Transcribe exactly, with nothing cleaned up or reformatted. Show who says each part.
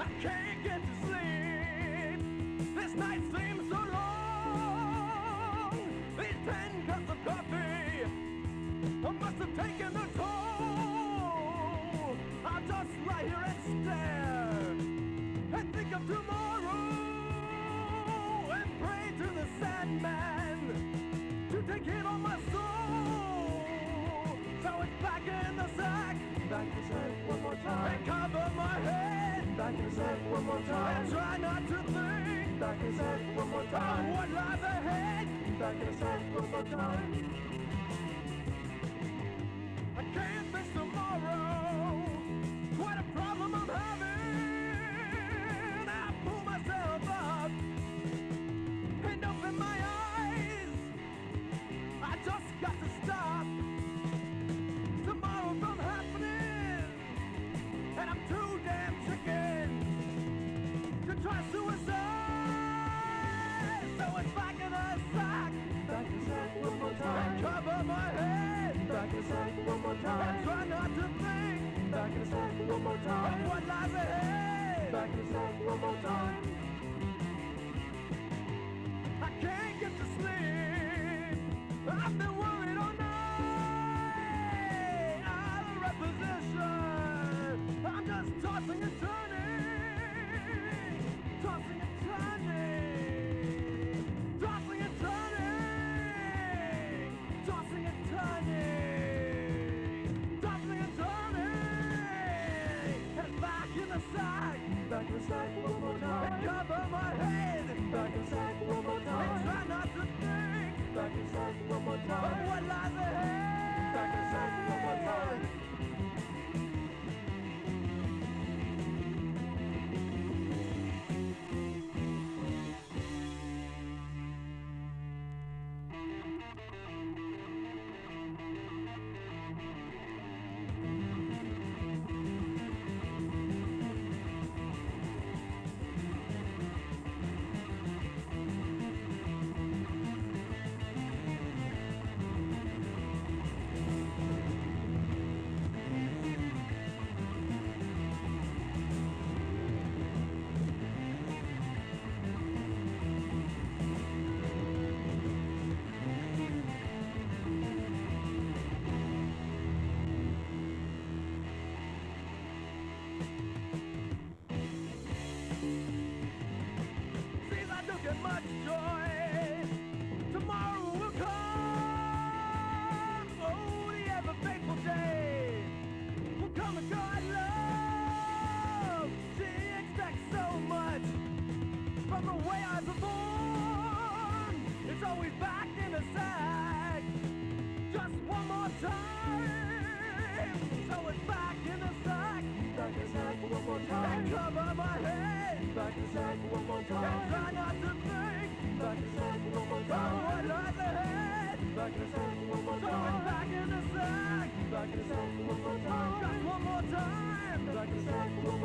Speaker 1: can't get to sleep. This night seems so long. These ten cups of coffee I must have taken a toll. I'll just lie here and stare and think of tomorrow and pray to the Sandman to take hit on my soul. So it's back in the sack, back in the sack one more time, and cover my head, back in the sack one more time, and try not to think, back in the sack one more time, of what lies ahead, back in the sack one more time. I can't face tomorrow, quite a problem I'm having. I pull myself up and open my eyes. I just got to stop tomorrow from happening, and I'm too damn chicken to try suicide. So it's back in the sack, back in the sack one more time, and cover my head, back in the sack one more time, and try not to think, back in the sack one more time, of what lies ahead, back in the sack one more time. I can't get to sleep, I've been worried all night, out of reposition. I'm just tossing and turning, tossing and turning, tossing and turning, tossing and turning, tossing and turning, and back in the sack, back in the sack one more time, and cover my head, back in the sack one more time, and try not to think, back in the sack one more time, of what lies ahead, back in the sack one more time. Much joy, tomorrow will come. Oh, the ever faithful day will come and go. I love, she expects so much from the way I perform. It's always back in the sack, just one more time. So it's back in the sack, back in the sack one more time, and cover my head, back in the sack one more time, and try not to think, back in the sack one more time, oh, what lies ahead, back in the sack one more time, so it's back in the sack, back in the sack one more time, just one more time, back in the sack one more time.